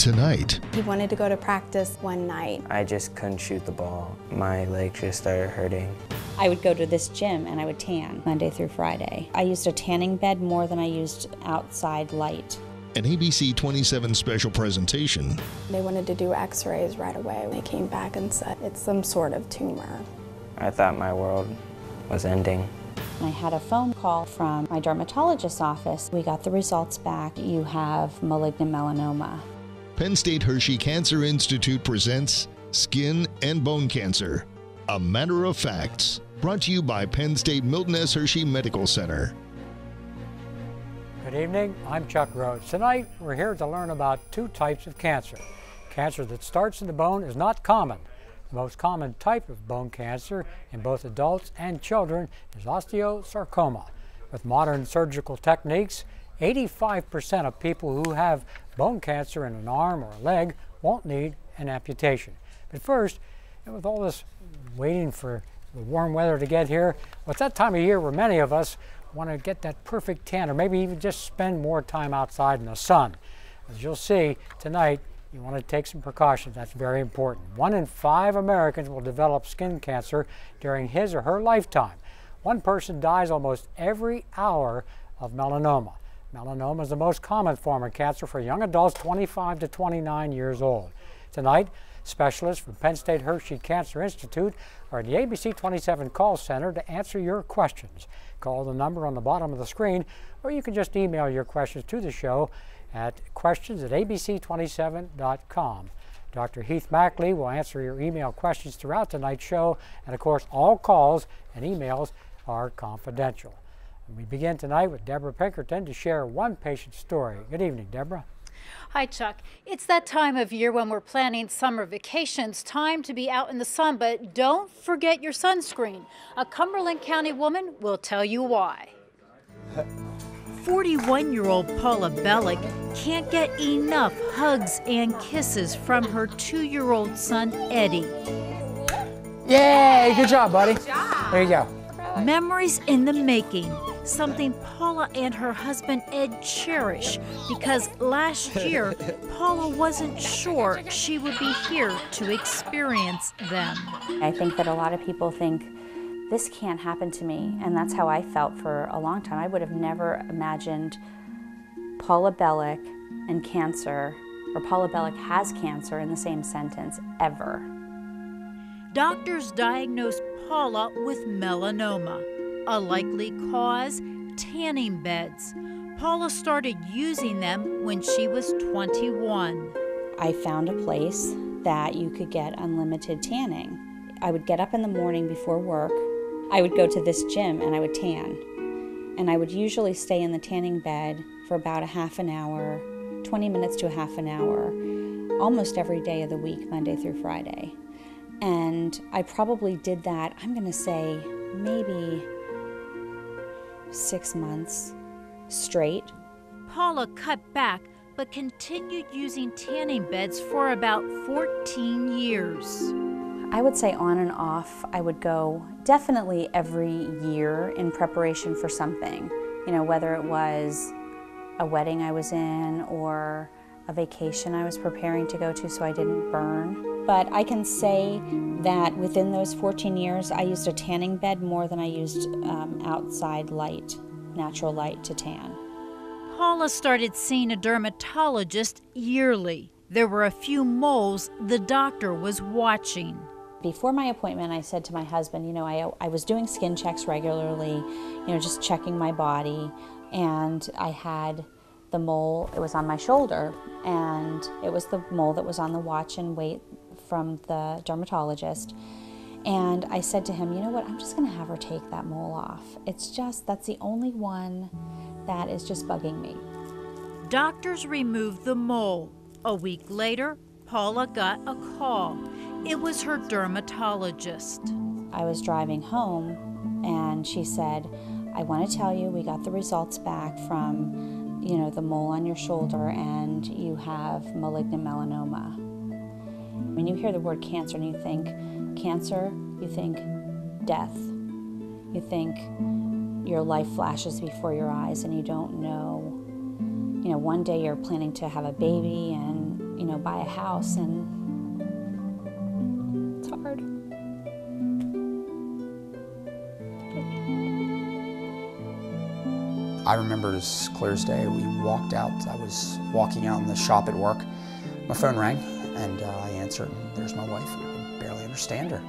tonight. He wanted to go to practice one night. I just couldn't shoot the ball. My legs just started hurting. I would go to this gym and I would tan Monday through Friday. I used a tanning bed more than I used outside light. An ABC 27 special presentation. They wanted to do x-rays right away. They came back and said it's some sort of tumor. I thought my world was ending. I had a phone call from my dermatologist's office. We got the results back. You have malignant melanoma. Penn State Hershey Cancer Institute presents Skin and Bone Cancer, a Matter of Facts, brought to you by Penn State Milton S. Hershey Medical Center. Good evening, I'm Chuck Rhodes. Tonight we're here to learn about two types of cancer. Cancer that starts in the bone is not common. The most common type of bone cancer in both adults and children is osteosarcoma. With modern surgical techniques, 85% of people who have bone cancer in an arm or a leg won't need an amputation. But first, with all this waiting for the warm weather to get here, well, it's that time of year where many of us want to get that perfect tan, or maybe even just spend more time outside in the sun. As you'll see tonight, you want to take some precautions. That's very important. 1 in 5 Americans will develop skin cancer during his or her lifetime. One person dies almost every hour of melanoma. Melanoma is the most common form of cancer for young adults 25 to 29 years old. Tonight, specialists from Penn State Hershey Cancer Institute are at the ABC 27 call center to answer your questions. Call the number on the bottom of the screen, or you can just email your questions to the show at questions@abc27.com. Dr. Heath Mackley will answer your email questions throughout tonight's show, and of course all calls and emails are confidential. And we begin tonight with Deborah Pinkerton to share one patient's story. Good evening, Deborah. Hi, Chuck. It's that time of year when we're planning summer vacations. Time to be out in the sun, but don't forget your sunscreen. A Cumberland County woman will tell you why. 41-year-old Paula Bellick can't get enough hugs and kisses from her 2-year-old son, Eddie. Yay! Good job, buddy. Good job. There you go. Memories in the making, something Paula and her husband Ed cherish, because last year Paula wasn't sure she would be here to experience them. I think that a lot of people think, this can't happen to me, and that's how I felt for a long time. I would have never imagined Paula Bellick and cancer, or Paula Bellick has cancer in the same sentence, ever. Doctors diagnosed Paula with melanoma. A likely cause, tanning beds. Paula started using them when she was 21. I found a place that you could get unlimited tanning. I would get up in the morning before work. I would go to this gym and I would tan. And I would usually stay in the tanning bed for about a half an hour, 20 minutes to a half an hour, almost every day of the week, Monday through Friday. And I probably did that, I'm going to say, maybe 6 months straight. Paula cut back, but continued using tanning beds for about 14 years. I would say on and off, I would go definitely every year in preparation for something. You know, whether it was a wedding I was in or a vacation I was preparing to go to so I didn't burn. But I can say that within those 14 years, I used a tanning bed more than I used outside light, natural light to tan. Paula started seeing a dermatologist yearly. There were a few moles the doctor was watching. Before my appointment, I said to my husband, you know, I was doing skin checks regularly, you know, just checking my body, and I had the mole, it was on my shoulder, and it was the mole that was on the watch and wait from the dermatologist. And I said to him, you know what, I'm just gonna have her take that mole off. It's just, that's the only one that is just bugging me. Doctors removed the mole. A week later, Paula got a call. It was her dermatologist. I was driving home and she said, I want to tell you we got the results back from, you know, the mole on your shoulder and you have malignant melanoma. When you hear the word cancer and you think cancer, you think death. You think your life flashes before your eyes and you don't know. You know, one day you're planning to have a baby and, you know, buy a house, and it's hard. I remember as clear as day, we walked out. I was walking out in the shop at work. My phone rang, and I answered, and there's my wife. I could barely understand her.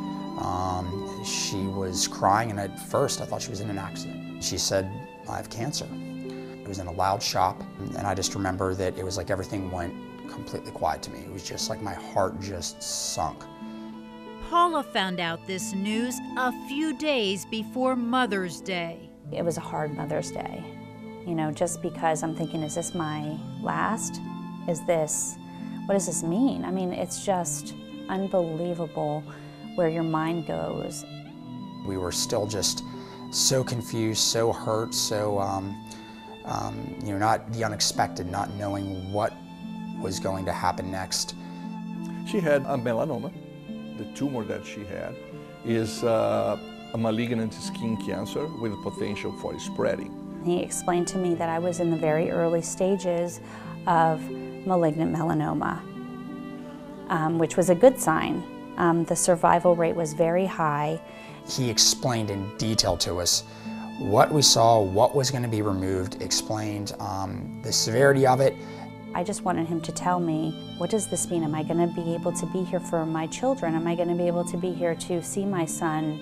She was crying, and at first I thought she was in an accident. She said, I have cancer. It was in a loud shop, and I just remember that it was like everything went completely quiet to me. It was just like my heart just sunk. Paula found out this news a few days before Mother's Day. It was a hard Mother's Day, just because I'm thinking, is this my last? What does this mean? I mean, it's just unbelievable where your mind goes. We were still just so confused, so hurt, so, not the unexpected, not knowing what was going to happen next. She had a melanoma. The tumor that she had is a malignant skin cancer with potential for spreading. He explained to me that I was in the very early stages of malignant melanoma, which was a good sign. The survival rate was very high. He explained in detail to us what we saw, what was going to be removed, explained the severity of it. I just wanted him to tell me, what does this mean? Am I going to be able to be here for my children? Am I going to be able to be here to see my son,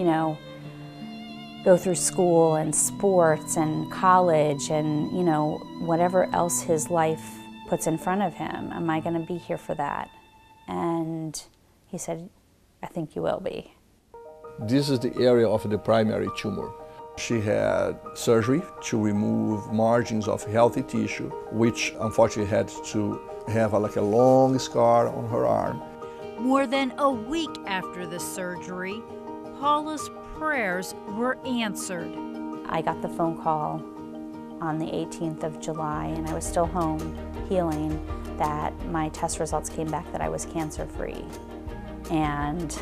go through school and sports and college and, whatever else his life puts in front of him? Am I going to be here for that? And he said, I think you will be. This is the area of the primary tumor. She had surgery to remove margins of healthy tissue, which unfortunately had to have like a long scar on her arm. More than a week after the surgery, Paula's prayers were answered. I got the phone call on the 18th of July, and I was still home healing, that my test results came back that I was cancer-free. And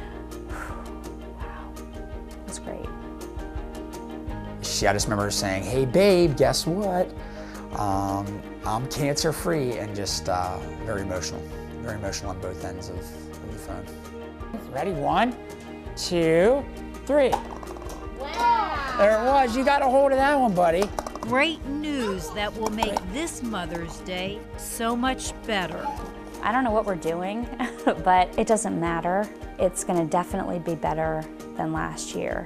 wow, it was great. I just remember saying, hey babe, guess what? I'm cancer-free, and just very emotional on both ends of the phone. Ready? 1, 2, 3. Wow! There it was. You got a hold of that one, buddy. Great news that will make this Mother's Day so much better. I don't know what we're doing, but it doesn't matter. It's going to definitely be better than last year.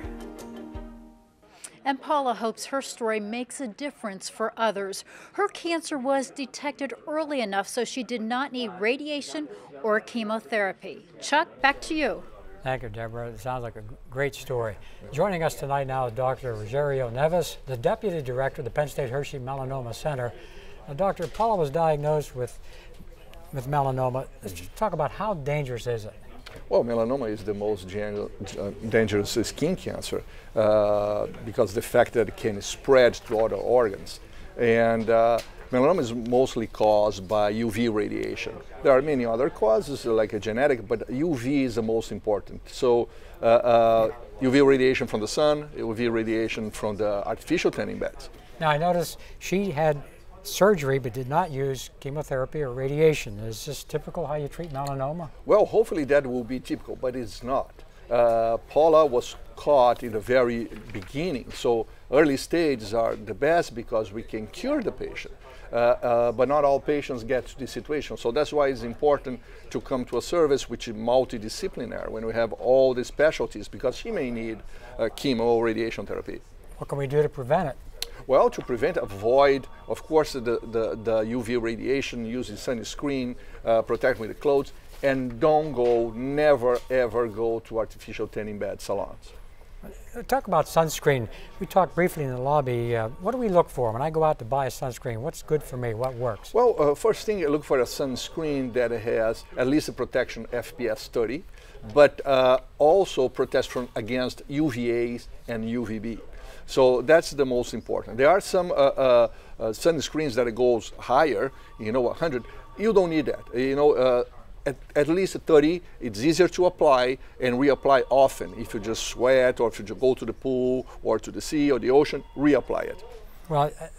And Paula hopes her story makes a difference for others. Her cancer was detected early enough so she did not need radiation or chemotherapy. Chuck, back to you. Thank you, Deborah. It sounds like a great story. Joining us tonight now is Dr. Rogerio Neves, the Deputy Director of the Penn State Hershey Melanoma Center. Dr. Paula was diagnosed with melanoma. Let's talk about how dangerous is it? Well, melanoma is the most dangerous skin cancer because the fact that it can spread to other organs. And melanoma is mostly caused by UV radiation. There are many other causes like a genetic, but UV is the most important. So UV radiation from the sun, UV radiation from the artificial tanning beds. Now I noticed she had surgery but did not use chemotherapy or radiation. Is this typical how you treat melanoma? Well, hopefully that will be typical, but it's not. Paula was caught in the very beginning, so early stages are the best because we can cure the patient. But not all patients get to this situation, so that's why it's important to come to a service which is multidisciplinary when we have all the specialties, because she may need chemo or radiation therapy. What can we do to prevent it? Well, to prevent, avoid, of course, the UV radiation, using sunscreen, protect with the clothes, and don't go, never ever go to artificial tanning bed salons. Talk about sunscreen. We talked briefly in the lobby. What do we look for when I go out to buy a sunscreen? What's good for me? What works? Well, first thing, look for a sunscreen that has at least a protection FPS 30, but also protects against UVAs and UVB. So that's the most important. There are some sunscreens that goes higher, 100. You don't need that. At least 30, it's easier to apply and reapply often. If you just sweat or if you just go to the pool or to the sea or the ocean, reapply it. Well,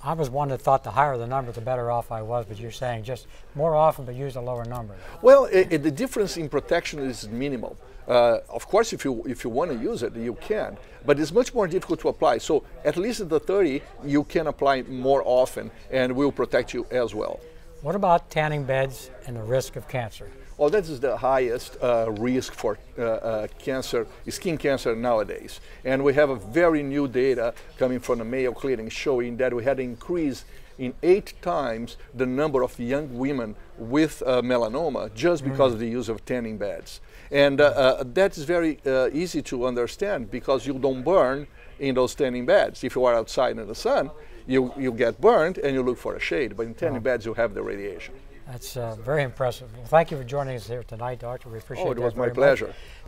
I was one that thought the higher the number, the better off I was, but you're saying just more often, but use a lower number. Well, the difference in protection is minimal. Of course, if you want to use it, you can, but it's much more difficult to apply. So at least at the 30, you can apply more often, and will protect you as well. What about tanning beds and the risk of cancer? Well, that is the highest risk for cancer, skin cancer nowadays. And we have a very new data coming from the Mayo Clinic showing that we had an increase in 8 times the number of young women with melanoma just because of the use of tanning beds. And that is very easy to understand because you don't burn in those tanning beds. If you are outside in the sun, you get burned and you look for a shade, but in tanning beds you have the radiation. That's very impressive. Well, thank you for joining us here tonight, Doctor. We appreciate it. Oh, it was my pleasure.